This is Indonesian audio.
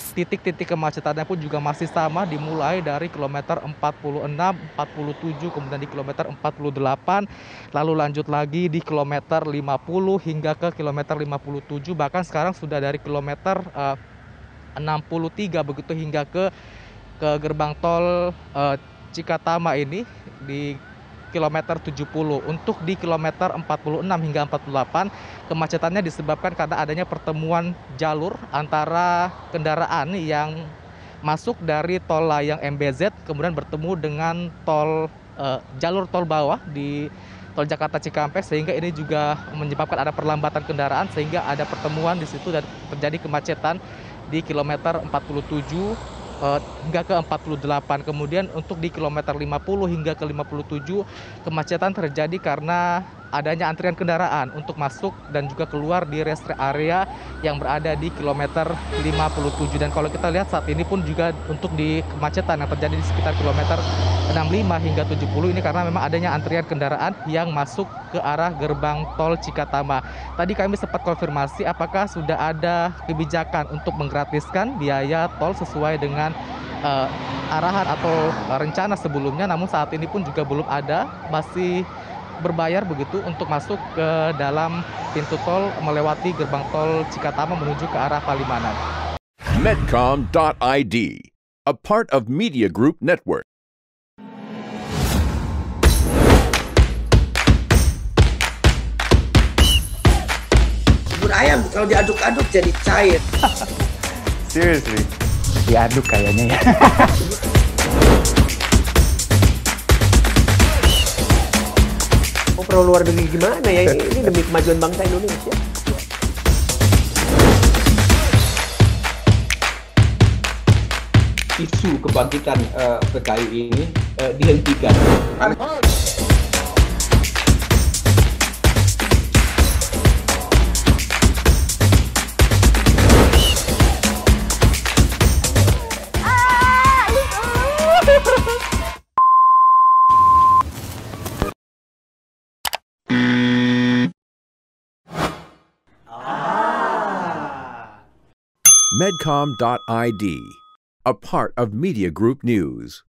titik-titik kemacetannya pun juga masih sama, dimulai dari kilometer 46, 47, kemudian di kilometer 48, lalu lanjut lagi di kilometer 50 hingga ke kilometer 57, bahkan sekarang sudah dari kilometer 63 begitu hingga ke gerbang tol Cikatama ini di kilometer 70. Untuk di kilometer 46 hingga 48, kemacetannya disebabkan karena adanya pertemuan jalur antara kendaraan yang masuk dari tol layang MBZ kemudian bertemu dengan jalur tol bawah di tol Jakarta Cikampek, sehingga ini juga menyebabkan ada perlambatan kendaraan sehingga ada pertemuan di situ dan terjadi kemacetan di kilometer 47 hingga ke 48. Kemudian untuk di kilometer 50 hingga ke 57, kemacetan terjadi karena adanya antrian kendaraan untuk masuk dan juga keluar di rest area yang berada di kilometer 57. Dan kalau kita lihat saat ini pun juga untuk di kemacetan yang terjadi di sekitar kilometer 65 hingga 70 ini karena memang adanya antrian kendaraan yang masuk ke arah gerbang tol Cikatama. Tadi kami sempat konfirmasi apakah sudah ada kebijakan untuk menggratiskan biaya tol sesuai dengan arahan atau rencana sebelumnya, namun saat ini pun juga belum ada, masih berbayar begitu untuk masuk ke dalam pintu tol melewati gerbang tol Cikatama menuju ke arah Palimanan. Medcom.id, a part of Media Group Network. Bubur ayam kalau diaduk-aduk jadi cair. Seriously? Diaduk kayaknya ya. Mau pro luar negeri gimana ya? Ini demi kemajuan bangsa Indonesia. Isu kebangkitan PKI ini dihentikan. Medcom.id, a part of Media Group News.